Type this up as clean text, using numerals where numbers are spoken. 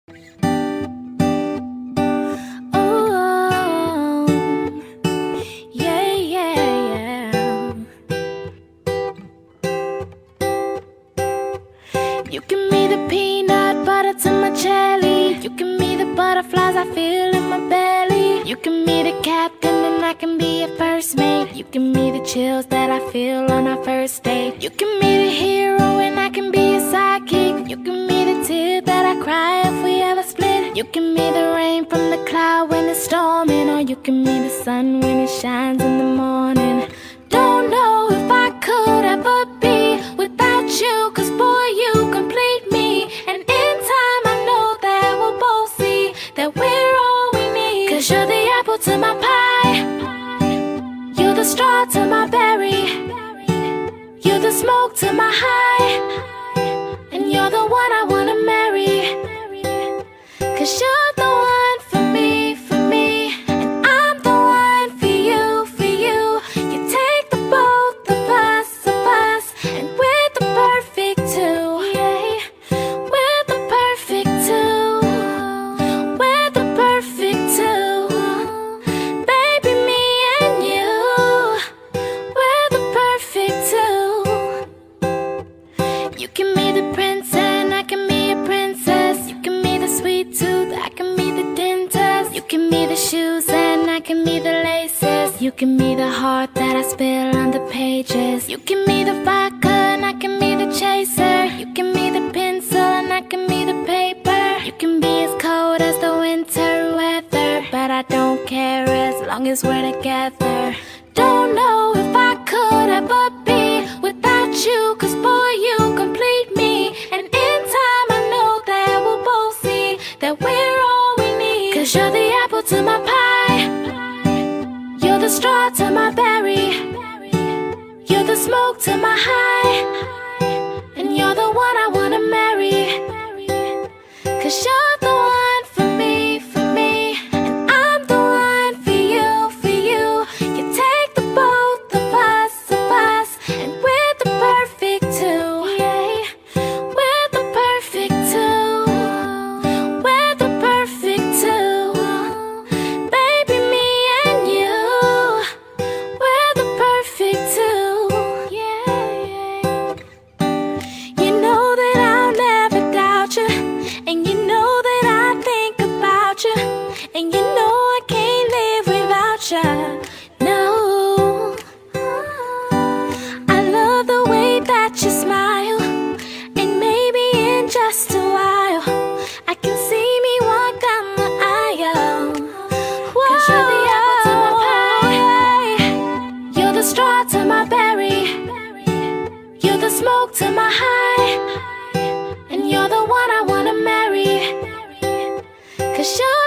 Oh, yeah, yeah, yeah. You give me the peanut butter to my jelly. You give me the butterflies I feel in my belly. You give me the captain and I can be your first mate. You give me the chills that I feel on our first date. You give me the hero and I can be your sidekick. You give me the tear that I cry if we ever split. You give me the rain from the cloud when it's storming, or you give me the sun when it shines in the morning. Don't know if I could ever be without you, 'cause boy, you complete me. And in time I know that we'll both see that we're all we need. 'Cause you're the apple to my pie, you're the straw to my berry, you're the smoke to my high, and you're the one I wanna marry. 'Cause you're the one for me, and I'm the one for you, for you. You take the both of us, and we're the perfect two. Yeah, we're the perfect two. We're the perfect two. Baby, me and you, we're the perfect two. You give me the prince and I can be a princess. You give me the sweet tooth, I can be the dentist. You give me the shoes and I can be the laces. You give me the heart that I spill on the pages. You give me the vodka and I can be the chaser. You give me the pencil and I can be the paper. You can be as cold as the winter weather, but I don't care as long as we're together. Don't know if I could ever be without you, 'cause boy, you complete me. And in time I know that we'll both see that we're all we need. 'Cause you're the apple to my pie, you're the straw to my berry, you're the smoke to my high, and you're the one I wanna marry. 'Cause you're the one for me, and I'm the one for you, for you. You take the both of us, and we're the perfect two. Yeah, we're the perfect two. We're the perfect two. Baby, me and you, we're the perfect two. Yeah. You know that I'll never doubt you, and you know that I think about you, and you know I can't live without you. No, I love the way that you smile, and maybe in just a while I can see me walk down the aisle. 'Cause you're the apple to my pie, you're the straw to my berry, you're the smoke to my high, and you're the one I wanna marry. 'Cause you're